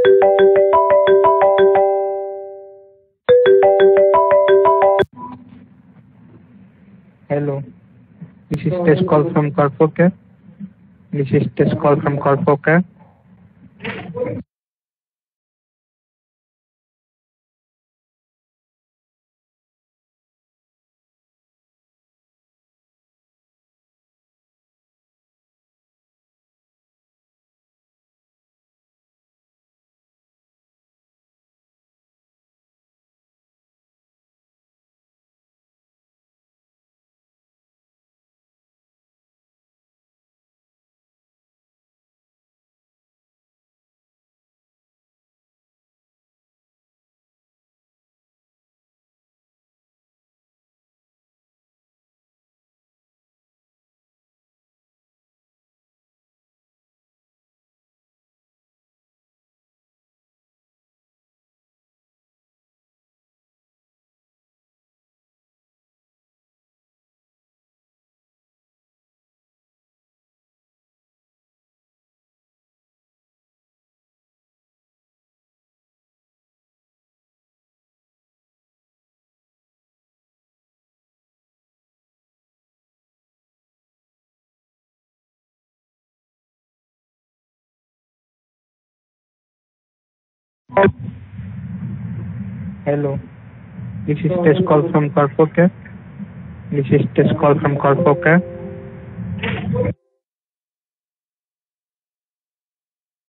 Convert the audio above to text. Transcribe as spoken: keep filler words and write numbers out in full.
Hello, this is test call from Corpocare. This is test call from Corpocare. Hello, this is test call from Corpocare. This is test call from Corpocare.